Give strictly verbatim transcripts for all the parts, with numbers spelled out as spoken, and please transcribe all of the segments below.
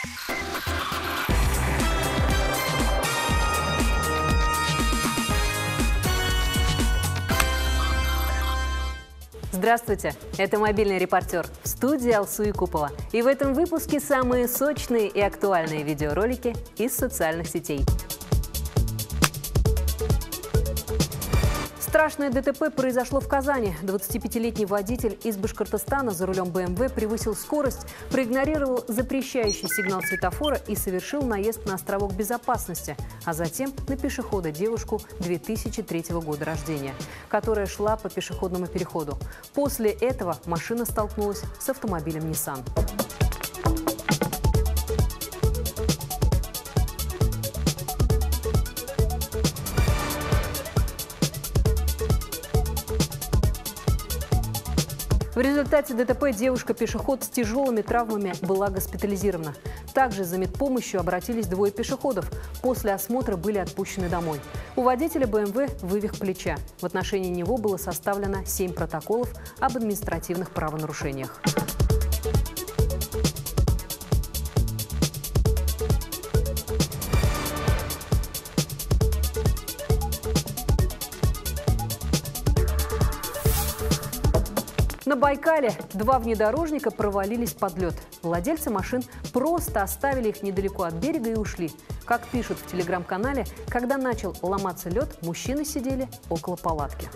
Здравствуйте, это «Мобильный репортер», в студии Алсу Якупова. И в этом выпуске самые сочные и актуальные видеоролики из социальных сетей. Страшное ДТП произошло в Казани. двадцатипятилетний водитель из Башкортостана за рулем бэ эм вэ превысил скорость, проигнорировал запрещающий сигнал светофора и совершил наезд на островок безопасности, а затем на пешехода девушку две тысячи третьего года рождения, которая шла по пешеходному переходу. После этого машина столкнулась с автомобилем Nissan. В результате ДТП девушка-пешеход с тяжелыми травмами была госпитализирована. Также за медпомощью обратились двое пешеходов. После осмотра были отпущены домой. У водителя бэ эм вэ вывих плеча. В отношении него было составлено семь протоколов об административных правонарушениях. На Байкале два внедорожника провалились под лед. Владельцы машин просто оставили их недалеко от берега и ушли. Как пишут в телеграм-канале, когда начал ломаться лед, мужчины сидели около палатки.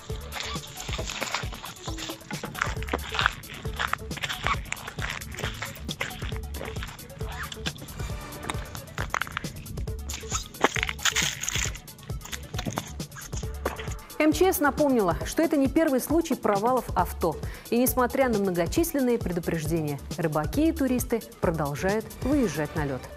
эм че эс напомнила, что это не первый случай провалов авто. И несмотря на многочисленные предупреждения, рыбаки и туристы продолжают выезжать на лед.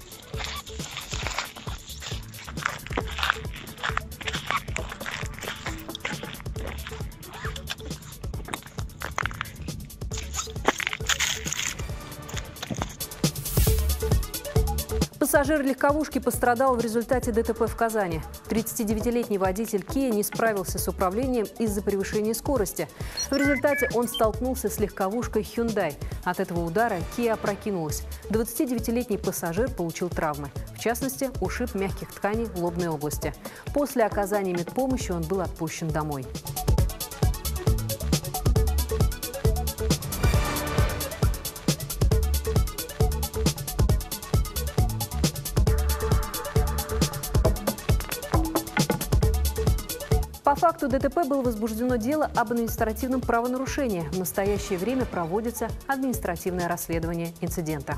Пассажир легковушки пострадал в результате ДТП в Казани. тридцатидевятилетний водитель Kia не справился с управлением из-за превышения скорости. В результате он столкнулся с легковушкой Hyundai. От этого удара Kia опрокинулась. двадцатидевятилетний пассажир получил травмы. В частности, ушиб мягких тканей лобной области. После оказания медпомощи он был отпущен домой. По факту ДТП было возбуждено дело об административном правонарушении. В настоящее время проводится административное расследование инцидента.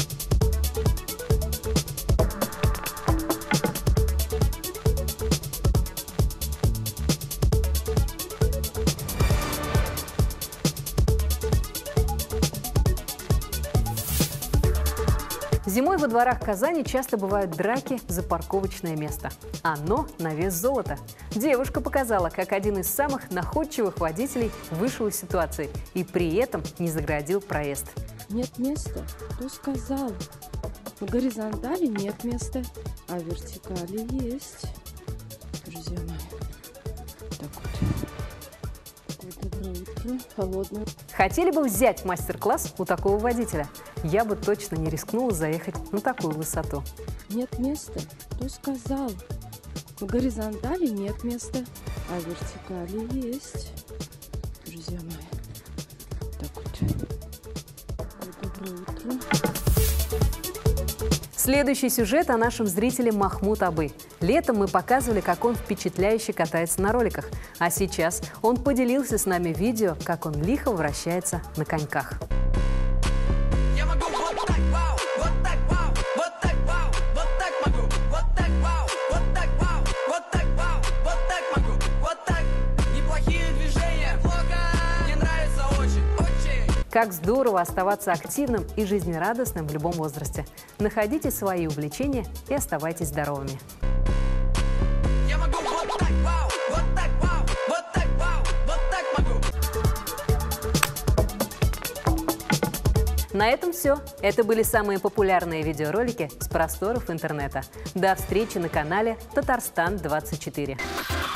Зимой во дворах Казани часто бывают драки за парковочное место. Оно на вес золота. Девушка показала, как один из самых находчивых водителей вышел из ситуации и при этом не загородил проезд. Нет места? Кто сказал? В горизонтали нет места, а в вертикали есть. Друзья мои, так вот. Доброе утро, холодное. Хотели бы взять мастер-класс у такого водителя? Я бы точно не рискнула заехать на такую высоту. Нет места? Кто сказал? В горизонтали нет места, а в вертикали есть. Друзья мои, так вот. Доброе утро. Следующий сюжет о нашем зрителе Махмуд Абы. Летом мы показывали, как он впечатляюще катается на роликах. А сейчас он поделился с нами видео, как он лихо вращается на коньках. Как здорово оставаться активным и жизнерадостным в любом возрасте. Находите свои увлечения и оставайтесь здоровыми. На этом все. Это были самые популярные видеоролики с просторов интернета. До встречи на канале Татарстан двадцать четыре.